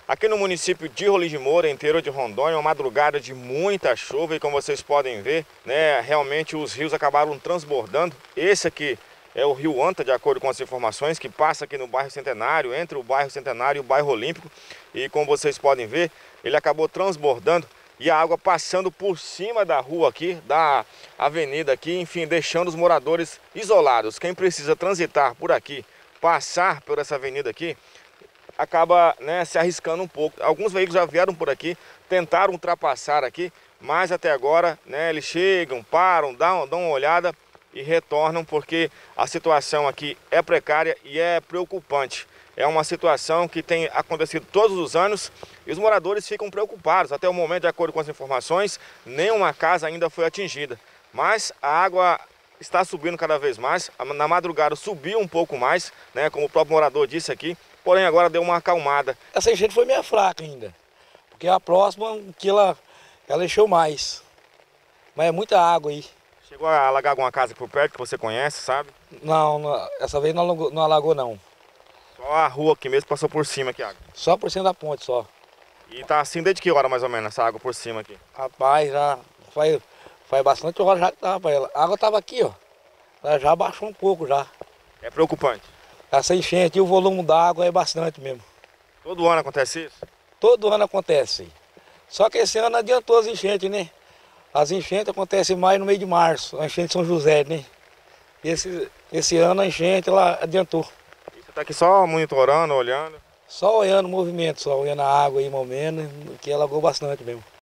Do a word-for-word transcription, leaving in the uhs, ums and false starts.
Aqui no município de Rolim de Moura, interior de Rondônia, uma madrugada de muita chuva e como vocês podem ver, né, realmente os rios acabaram transbordando. Esse aqui é o Rio Anta, de acordo com as informações, que passa aqui no bairro Centenário, entre o bairro Centenário e o bairro Olímpico. E como vocês podem ver, ele acabou transbordando e a água passando por cima da rua aqui, da avenida aqui, enfim, deixando os moradores isolados. Quem precisa transitar por aqui, passar por essa avenida aqui, acaba, né, se arriscando um pouco. Alguns veículos já vieram por aqui, tentaram ultrapassar aqui, mas até agora, né, eles chegam, param, dão, dão uma olhada e retornam, porque a situação aqui é precária e é preocupante. É uma situação que tem acontecido todos os anos e os moradores ficam preocupados. Até o momento, de acordo com as informações, nenhuma casa ainda foi atingida. Mas a água está subindo cada vez mais. Na madrugada subiu um pouco mais, né, como o próprio morador disse aqui. Porém, agora deu uma acalmada. Essa enchente foi meio fraca ainda, porque a próxima que ela, ela encheu mais. Mas é muita água aí. Chegou a alagar alguma casa por perto que você conhece, sabe? Não, não, essa vez não alagou, não alagou não. Só a rua aqui mesmo passou por cima aqui a água. Só por cima da ponte só. E tá assim desde que hora mais ou menos essa água por cima aqui? Rapaz, já faz, faz bastante hora já que tava pra ela. A água tava aqui, ó. Ela já baixou um pouco já. É preocupante. Essa enchente e o volume da água é bastante mesmo. Todo ano acontece isso? Todo ano acontece. Só que esse ano adiantou as enchentes, né? As enchentes acontecem mais no mês de março, a enchente de São José, né? Esse, esse ano a enchente ela adiantou. E você tá aqui só monitorando, olhando? Só olhando o movimento, só olhando a água aí, momento, que alagou bastante mesmo.